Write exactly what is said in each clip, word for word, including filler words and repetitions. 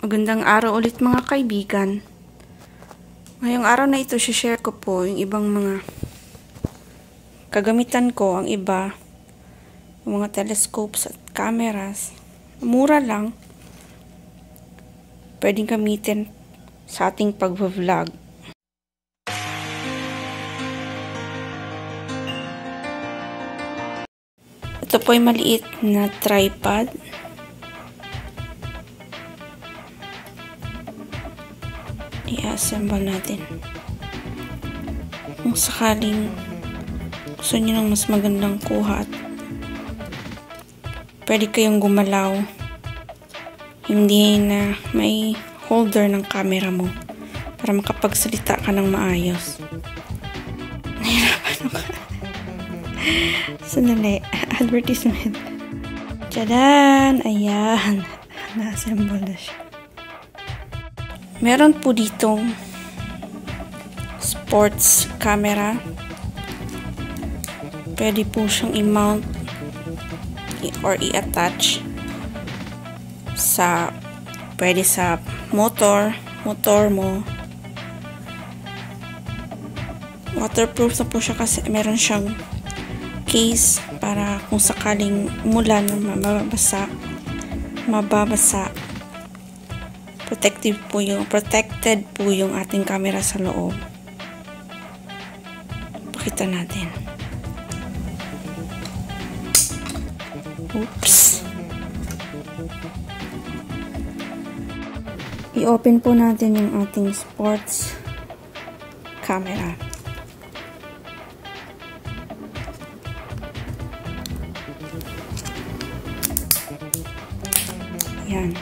Magandang araw ulit mga kaibigan. Ngayong araw na ito, share ko po yung ibang mga kagamitan ko. Ang iba, yung mga telescopes at cameras. Mura lang. Pwedeng gamitin sa ating pag-vlog. Ito po ay maliit na tripod. I-assemble natin. Kung sakaling gusto nyo ng mas magandang kuha at pwede kayong gumalaw, hindi na may holder ng camera mo para makapagsalita ka ng maayos. Nahirapan ako. Sandali. Advertisement. Tadaan! Ayan. Na-assemble na siya. Meron po ditong sports camera. Pwede po siyang i-mount or i-attach sa pwede sa motor motor mo. Waterproof na po siya kasi meron siyang case para kung sakaling umulan na mababasa mababasa protective po yung protected po yung ating camera sa loob. Pakita natin. Oops. I-open po natin yung ating sports camera. Yan.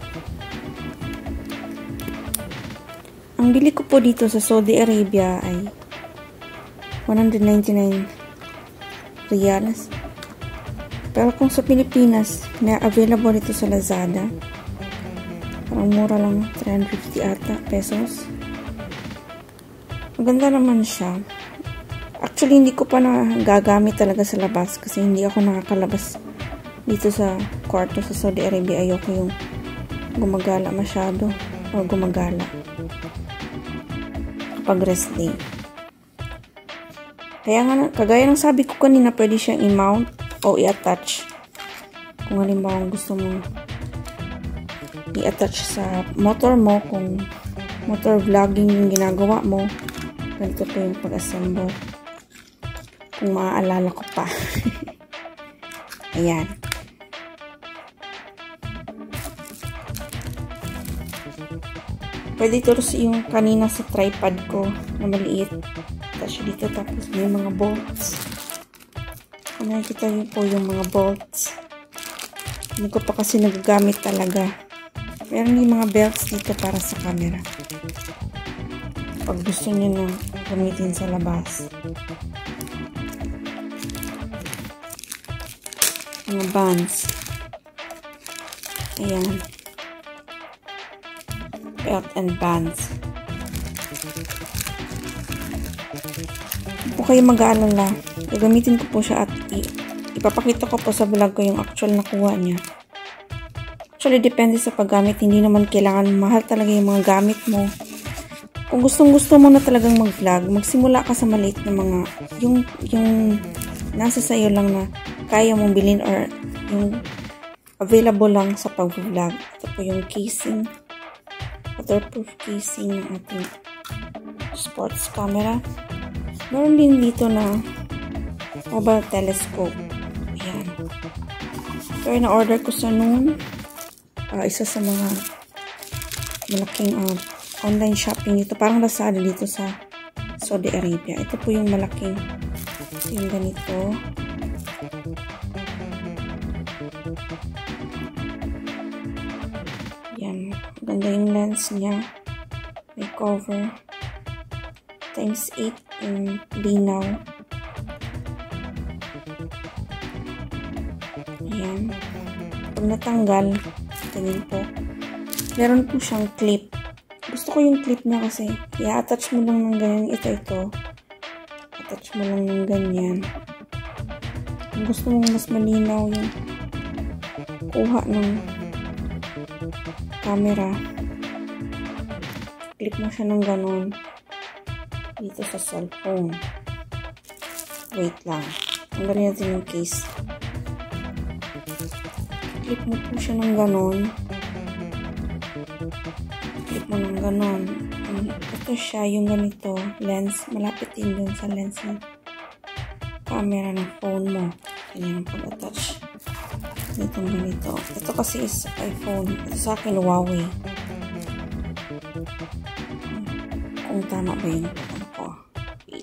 Ang bili ko po dito sa Saudi Arabia ay one hundred ninety-nine riyals. Pero kung sa Pilipinas, may available ito sa Lazada. Parang mura lang, three hundred fifty ata pesos. Maganda naman siya. Actually, hindi ko pa nagagamit talaga sa labas kasi hindi ako nakakalabas dito sa kwarto sa Saudi Arabia. Ayoko yung gumagala masyado o gumagala kapag rest day. Kaya nga, kagaya ng sabi ko kanina, pwede siyang i-mount o i-attach. Kung halimbawa gusto mong i-attach sa motor mo, kung motor vlogging yung ginagawa mo, ganito po yung pag-assemble. Kung maaalala ko pa. Ayan. Pwede ito yung kanina sa tripod ko na maliit. Attach dito, tapos may mga bolts. Kung nakikita nyo po yung mga bolts. Hindi ko pa kasi nagagamit talaga. Meron yung mga belts dito para sa camera. Pag gusto nyo na gamitin sa labas. Mga bands. Ayan. Belt and bands. Hindi po kayo mag-aalala. Gagamitin ko po siya at ipapakita ko po sa vlog ko yung actual na kuha niya. Actually, depende sa paggamit. Hindi naman kailangan mahal talaga yung mga gamit mo. Kung gustong gusto mo na talagang mag-vlog, magsimula ka sa maliit na mga yung, yung nasa sayo lang na kaya mong bilhin or yung available lang sa pag-vlog. Ito po yung casing. Waterproof casing ng ating sports camera. Meron din dito na mobile telescope. Ayan. Ito ay na-order ko sa noon. Uh, isa sa mga malaking uh, online shopping dito. Parang Lazada dito sa Saudi Arabia. Ito po yung malaking. Ito yung ganito. Yan. Ganda yung lens niya. May cover. Times eight in linaw. Ayan. Pag natanggal, tingin po. Meron po siyang clip. Gusto ko yung clip niya kasi i-attach mo lang ng ganyan. Ito, ito. Attach mo lang ng ganyan. Kung gusto mong mas malinaw yung kuha ng camera. Click mo siya ng ganun dito sa cellphone. Wait lang. Tanggalin natin yung case. Click mo po siya ng ganun. Click mo ng ganun. Ito siya, yung ganito, lens. Malapit din dun sa lens ng camera ng phone mo. Ganyan ang pag-attach. Itong ganito. Ito kasi is iPhone. Ito sa akin, Huawei. Kung tama ba yun ano ko. Wait.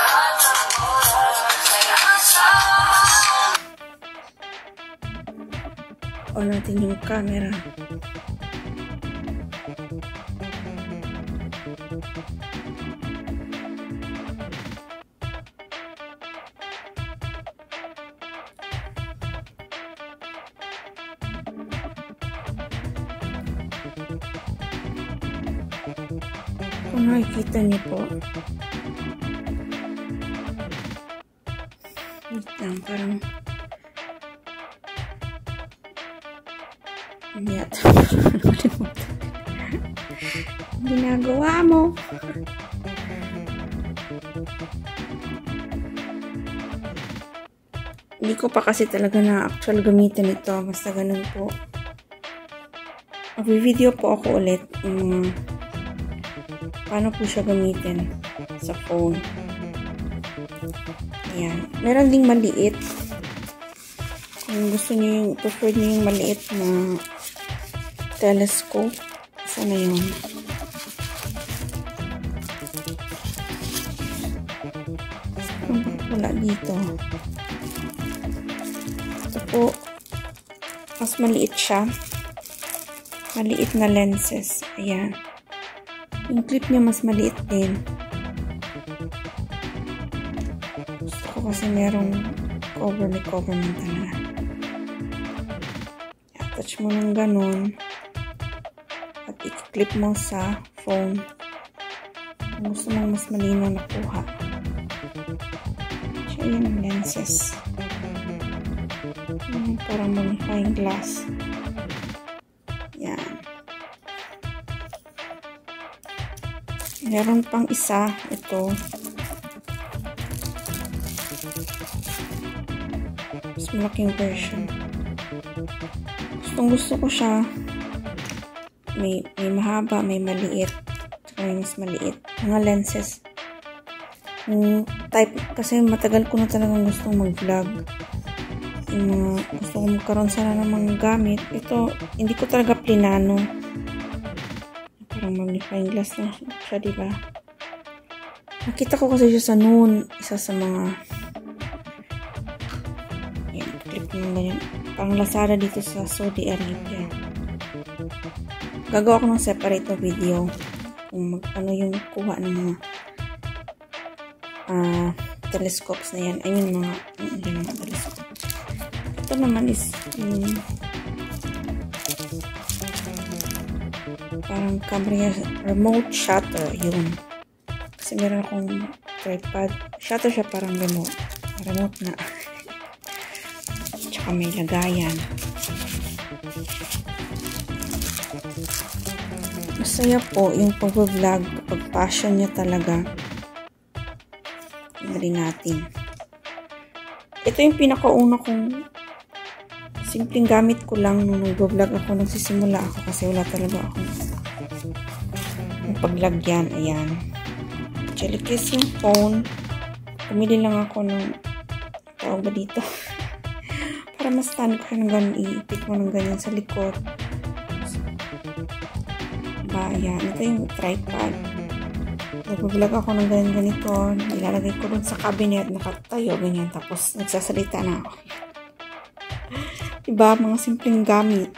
On natin yung camera. Kung nakikita niyo po, wait lang, parang yata ginagawa mo. Hindi ko pa kasi talaga na actual gamitin ito, basta ganun po. Mag-video po ako ulit um, paano po siya gamitin sa phone. Ayan. Meron ding maliit. Kung gusto niyo yung, prefer niyo yung maliit na telescope, sana yun. Wala dito. Ito po, mas maliit siya. Maliit na lenses. Ayan. Yung clip niya mas maliit din. Gusto ko kasi merong cover, may cover man talaga. Attach mo ng ganun. At i-clip mo sa phone. Kung gusto mong mas malinaw na kuha. Siya yung lenses. Yung parang magnifying glass. Yan. Meron pang isa. Ito. Mas malaking version. Gustong gusto ko siya. May, may mahaba, may maliit. May mas maliit. Mga lenses. Yung type, kasi matagal ko na talagang gustong mag-vlog. Yung mga gusto ko magkaroon sana ng mga gamit. Ito, hindi ko talaga plinano. Parang magnifying glass lang siya, diba? Nakita ko kasi siya sa noon. Isa sa mga yan, clip ng ganyan. Parang Lazada dito sa Saudi Arabia. Gagawa ko ng separate na video kung mag, ano yung kuha ng mga uh, telescopes na yan. I mean, mga, yung mga telescopes. Ito naman is yung parang camera remote shutter. Yun. Kasi meron akong tripod. Shutter siya parang remote. Remote na. Tsaka may lagayan. Masaya po yung pag-vlog. Pag passion niya talaga. Tingnan natin. Ito yung pinakauna kong simpleng gamit ko lang nung nag-vlog ako. Nagsisimula ako kasi wala talaga akong paglagyan. Ayan. Jelly kiss yung phone. Pumili lang ako ng tawag ba dito? Para mas stand ko siya ng ganun. Iipit mo ng ganyan sa likod. Ba, ayan. Ito yung tripod. Nag-vlog ako ng ganyan ganito. Ilalagay ko dun sa cabinet. Nakatayo, ganyan. Tapos, nagsasalita na ako. Diba? Mga simpleng gamit.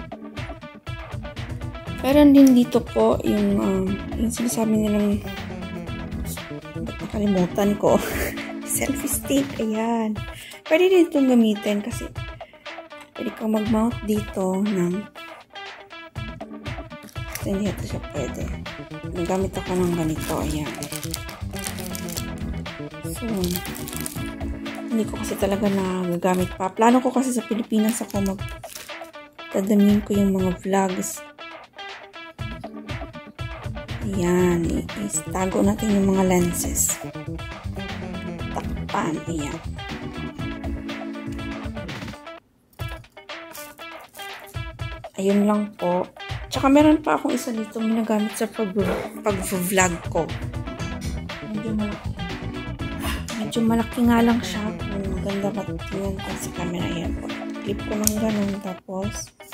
Meron din dito po yung, um, yung sinasabi nilang nakalimutan ko. Selfie stick. Ayan. Pwede din itong gamitin kasi pwede kang mag-mount dito ng hindi ito siya pwede. Nagamit ako ng ganito. Ayan. So, hindi ko kasi talaga nagagamit pa. Plano ko kasi sa Pilipinas ako mag-tadamin ko yung mga vlogs. Ayan. Itago natin yung mga lenses. Takpan. Ayan. Ayun lang po. Tsaka meron pa akong isa dito ginagamit sa pag-vlog ko. Medyo malaki. Medyo malaki nga lang siya. Maganda ba tingnan ko sa camera. Ayan po. Clip ko ng ganun. Tapos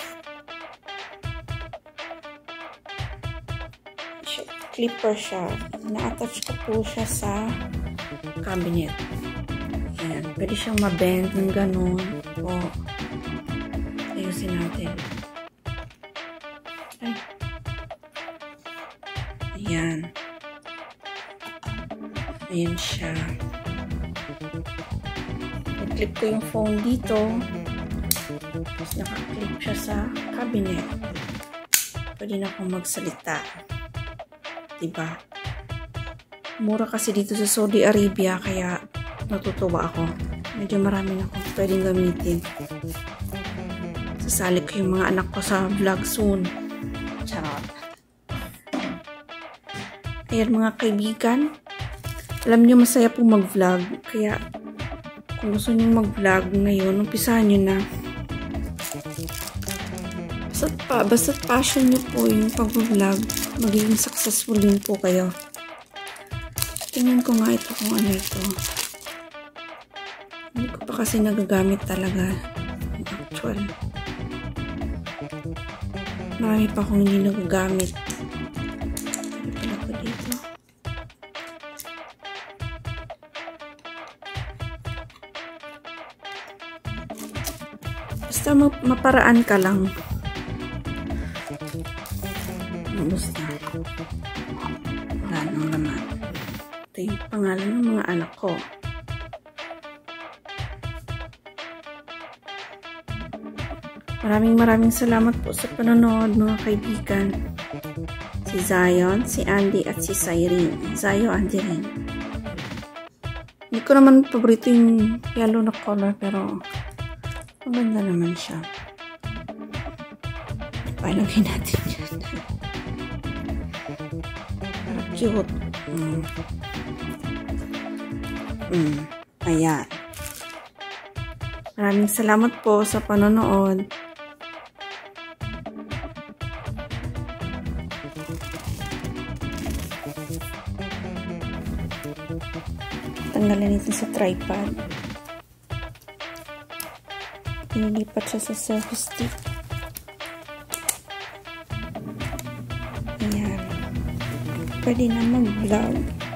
clipper siya. Na-attach ko po siya sa cabinet. Ayan. Pwede siyang ma-bend ng ganun. O ayusin natin. Ay. Ayan. Ayan siya. I-clip ko yung phone dito. Tapos naka-clip siya sa cabinet. Pwede na akong magsalita. Diba? Mura kasi dito sa Saudi Arabia, kaya natutuwa ako. Medyo marami na akong pwedeng gamitin. Sasali ko yung mga anak ko sa vlog soon. Charot. Ayan mga kaibigan. Alam niyo masaya po mag-vlog. Kaya kung gusto niyo mag-vlog ngayon, umpisahan niyo na. Basta't pa, basta't passion niyo po yung pag-vlog, magiging successful din po kayo. Tingnan ko nga ito kung ano ito. Hindi ko pa kasi nagagamit talaga. Actual. Marami pa akong hindi nagagamit. Ano pala ko dito? Basta maparaan ka lang. Basta. Wala nang laman. Ito yung pangalan ng mga anak ko. Maraming maraming salamat po sa panonood mga kaibigan. Si Zion, si Andy at si Cyrene. Zion, Andy rin. Hindi ko naman paborito yung yellow na color pero maganda naman siya. Palagay natin yan. Para cute. Mm. Mm. Ayan. Maraming salamat po sa panonood. Tanggalin ito sa tripod. Inilipat siya sa selfie stick. Ayan. Pwede na mag-vlog.